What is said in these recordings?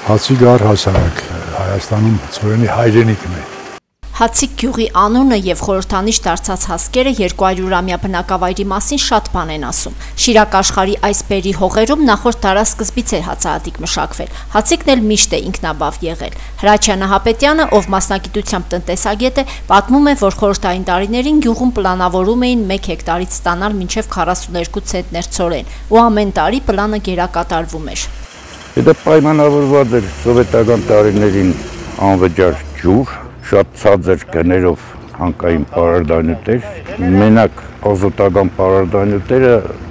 Հացիգար հասարակ Հայաստանում ծորենի հայրենիքն է։ Հացիկ գյուղի անունը եւ խորհրդանիշ դարձած հասկերը 200-ամյա բնակավայրի մասին շատ բան են ասում։ Շիրակ աշխարհի այս բերի հողերում նախորդ դարաշրջանից էր հացահատիկ մշակվել։ Հացիկն էլ միշտ է ինքնաբավ եղել։ Հրաչյա Նահապետյանը, ով մասնագիտությամբ տնտեսագետ է, պատմում է, որ խորհրդային տարիներին գյուղում պլանավորում էին 1 հեկտարից ստանալ մինչև 42 ցենտներ ցորեն, ու ամեն տարի պլանը գերակատարվում էր։ Դա պայմանավորված էր սովետական տարիներին անվճար ջուր, շատ ցածր գներով հանկային պարարտանյութեր, մենակ ազոտական պարարտանյութերը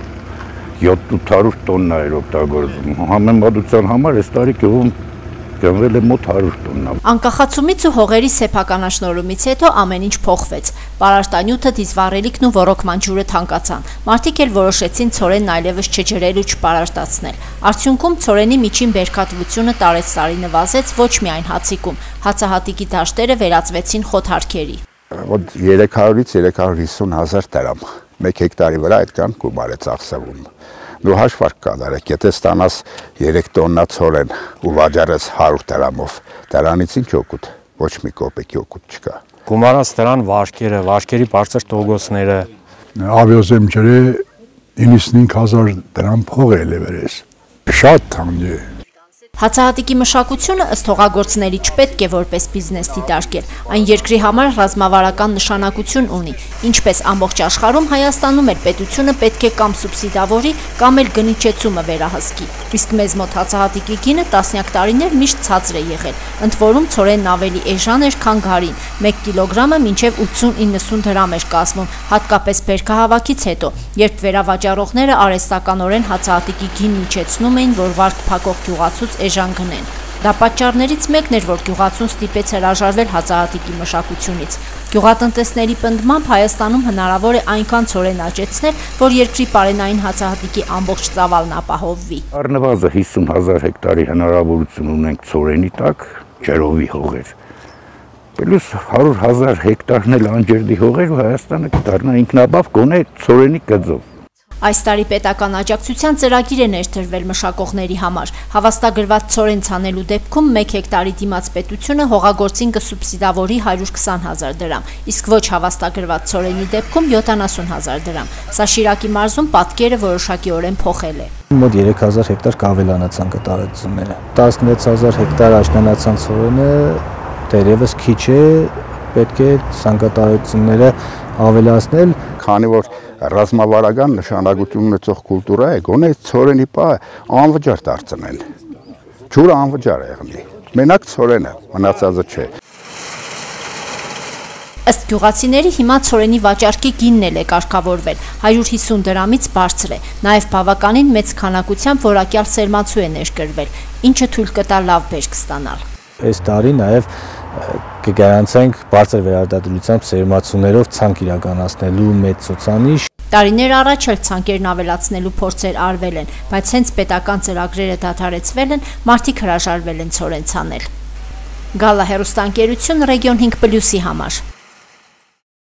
700 տոննա էր օգտագործվում։ Համեմատության համար այս տարի գյուղում գնվել է մոտ 100 տոննա։ Անկախացումից ու հողերի սեփականաշնորհումից հետո ամեն ինչ փոխվեց։ Պարարտանյութը, դիզվառելիքն ու ոռոգման ջուրը թանկացան։ Մարդիկ էլ որոշեցին ցորենն այլևս չջրել ու չպարարտացնել։ Արդյունքում ցորենի միջին բերքատվությունը տարեցտարի նվազեց ոչ միայն հացիկում, հացահատիկի դաշտերը վերածվեցին խոթարքերի։ Մոտ 300-ից 350 հազար դրամ 1 հեկտարի վրա այդքան գումար է ծախսվում։ Դու հաշվարկ կատարեք, եթե ստանաս 3 տոննա ցորեն ու վաճառես 100 դրամով, դրանից ինչ օգուտ, ոչ մի կոպեկի օգուտ չկա։ Գումարած դրան վարկերը, վարկերի բարձր տոկոսները։ Ավիոզեմ ջրե 95,000 դրամ փող է լևերես։ Շատ թանկ է։ Հացահատիկի մշակությունը ըստ հողագործների չպետք է որպես բիզնես դիտարկել, այն երկրի համար ռազմավարական նշանակություն ունի, ինչպես ամբողջ աշխարհում Հայաստանում էլ պետությունը պետք է կամ սուբսիդավորի, կամ էլ գնիչեցումը վերահսկի, իսկ մեզ մոտ հացահատիկի գինը տասնյակ տարիներ միշտ ցածր է եղել, ընդ որում ցորենն ավելի էժան էր, քան գարին, 1 կիլոգրամը մինչև 80-90 դրամ էր կազմում, հատկապես բերքահավաքից հետո, երբ վերավաճառողները արհեստականորեն հացահատիկի գինն իջեցնում էին, որ վարկ փակող գյուղացուց էժան գնեն։ Դա պատճառներից մեկն էր, որ գյուղացուն ստիպեց հրաժարվել հացահատիկի մշակությունից։ Գյուղատնտեսների պնդմամբ Հայաստանում հնարավոր է այնքան ցորեն աճեցնել, որ երկրի պարենային հացահատիկի ամբողջ ծավալն ապահովվի։ Առնվազն 50,000 հեկտարի հնարավորություն ունենք ցորենի տակ, ջրովի հողեր։ Պլյուս 100,000 հեկտարն էլ անջրդի հողեր ու Հայաստանը կդառնա ինքնաբավ գոնե ցորենի գծով։ Այս տարի պետական աջակցության ծրագիր է ներդրվել մշակողների համար։ Հավաստագրված ցորեն ցանելու դեպքում 1 հեկտարի դիմաց պետությունը հողագործին կսուբսիդավորի 120,000 դրամ, իսկ ոչ հավաստագրված ցորենի դեպքում 70,000 դրամ։ Սա Շիրակի մարզում պատկերը որոշակիորեն փոխել է։ Մոտ 3000 հեկտար կավելանացան կատարածությունները։ 16000 հեկտար աշնանացան ցորենը դեռևս քիչ է, պետք է ցանկատարությունները ավելացնել, քանի որ ռազմավարական նշանակություն ունեցող կուլտուրա է, գոնե ցորենի պահը անվճար դարձնել։ Ջուրը անվճար է եղնի։ Մենակ ցորենը, մնացածը չէ։ Ըստ գյուղացիների հիմա ցորենի վաճառքի գինն էլ է կարգավորվել, 150 դրամից բարձր է, նաև բավականին մեծ քանակությամբ որակյալ սերմացու է ներկրվել, ինչը թույլ կտա լավ բերք ստանալ։ Այս տարի նաև կգարանցենք բարձր վերարտադրությամբ սերմացուներով ցանկ իրականացնելու մեծ ցուցանիշ։ Տարիներ առաջ էլ ցանկերն ավելացնելու փորձեր արվել են, բայց հենց պետական ծրագրերը դադարեցվել են, մարդիկ հրաժարվել են ցորեն ցանել։ Գալա հեռուստաընկերություն Region 5+-ի համար։